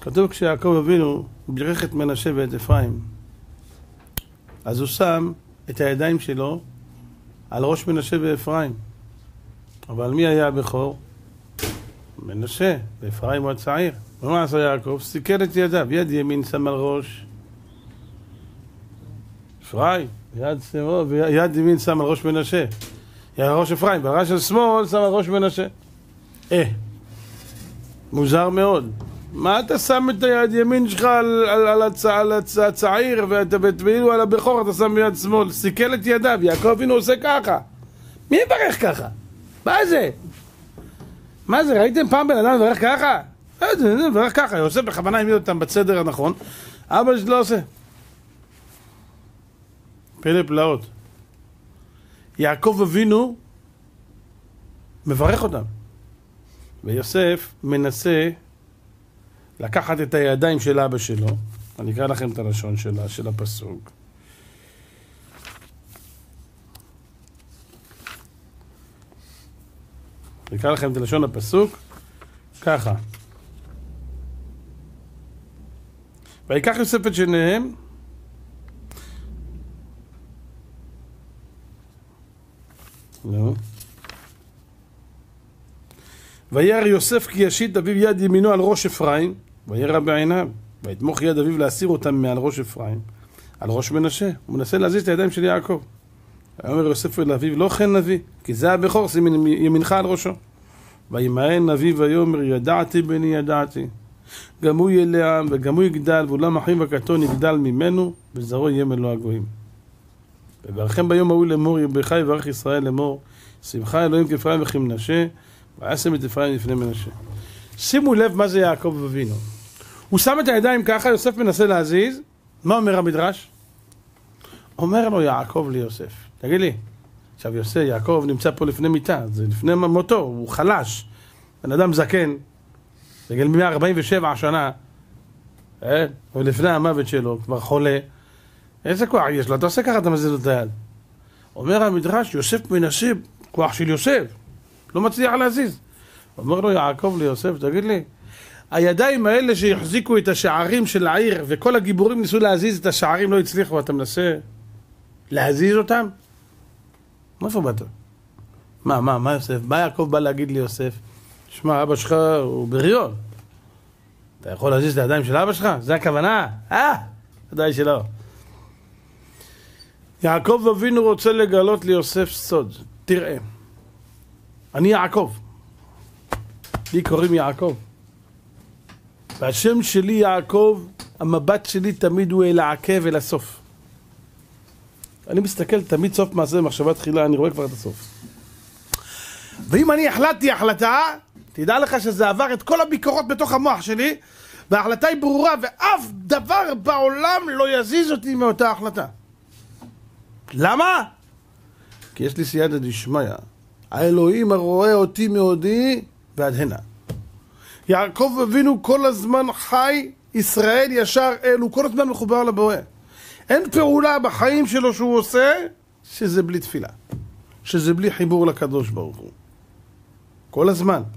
כתוב כשיעקב אבינו בירך את מנשה ואת אפרים, אז הוא שם את הידיים שלו על ראש מנשה ואפרים. אבל מי היה הבכור? מנשה, ואפרים הוא הצעיר. ומה עשה יעקב? סיכל את ידיו, יד ימין שם על ראש אפרים, יד ימין שם על ראש מנשה, יד ראש אפרים, והראש של שמאל שם על ראש מנשה. מוזר מאוד. מה אתה שם את היד ימין שלך על הצעיר ואילו על הבכור אתה שם ביד שמאל? סיכל את ידיו. יעקב אבינו עושה ככה. מי יברך ככה? מה זה? מה זה? ראיתם פעם בן אדם מברך ככה? מברך ככה. יוסף בכוונה העמיד אותם בצדר הנכון, אבא שלו לא עושה. פלא פלאות. יעקב אבינו מברך אותם, ויוסף מנסה לקחת את הידיים של אבא שלו. אני אקרא לכם את הלשון של הפסוק. אני אקרא לכם את לשון הפסוק ככה: ויקח יוסף את שניהם וירא יוסף כי ישית אביו יד ימינו על ראש אפרים, וירא בעיניו, ויתמוך יד אביו להסיר אותם מעל ראש אפרים על ראש מנשה. הוא מנסה להזיז את הידיים של יעקב. אומר יוסף אל אביו, לא כן נביא, כי זה הבכור, שים ימינך על ראשו. וימאן אביו ויאמר, ידעתי בני ידעתי, גם הוא יהיה לעם וגם הוא יגדל, ואולם אחיו הקטון יגדל ממנו, וזרעו יהיה מלוא הגויים. וברכם ביום ההוא לאמור, ירבך יברך ישראל לאמור, שמחה אלוהים כאפרים וכמנשה, וישם את אפרים לפני מנשה. שימו לב מה זה יעקב אבינו. הוא שם את הידיים ככה, יוסף מנסה להזיז. מה אומר המדרש? אומר לו יעקב ליוסף, תגיד לי, עכשיו יעקב נמצא פה לפני מיטה, זה לפני מותו, הוא חלש, בן אדם זקן, בגיל 147 שנה, ולפני המוות שלו, כבר חולה, איזה כוח יש לו? אתה עושה ככה, אתה מזיז לו את היד. אומר המדרש, יוסף מנסה, כוח של יוסף, לא מצליח להזיז. אומר לו יעקב ליוסף, תגיד לי, הידיים האלה שהחזיקו את השערים של העיר, וכל הגיבורים ניסו להזיז את השערים, לא הצליחו, אתה מנסה להזיז אותם? מאיפה באת? מה יוסף? מה יעקב בא להגיד לי יוסף? שמע, אבא שלך הוא בריון. אתה יכול להזיז את הידיים של אבא שלך? זה הכוונה? ודאי שלא. יעקב אבינו רוצה לגלות ליוסף סוד. תראה, אני יעקב. לי קוראים יעקב. והשם שלי יעקב, המבט שלי תמיד הוא אל העקב, אל הסוף. אני מסתכל תמיד סוף מעשה מחשבה תחילה, אני רואה כבר את הסוף. ואם אני החלטתי החלטה, תדע לך שזה עבר את כל הביקורות בתוך המוח שלי, וההחלטה היא ברורה, ואף דבר בעולם לא יזיז אותי מאותה החלטה. למה? כי יש לי סייעתא דשמיא. האלוהים הרואה אותי מעודי ועד הנה. יעקב אבינו כל הזמן חי, ישראל ישר אל, הוא כל הזמן מחובר לבורא. אין פעולה בחיים שלו שהוא עושה שזה בלי תפילה, שזה בלי חיבור לקדוש ברוך הוא. כל הזמן.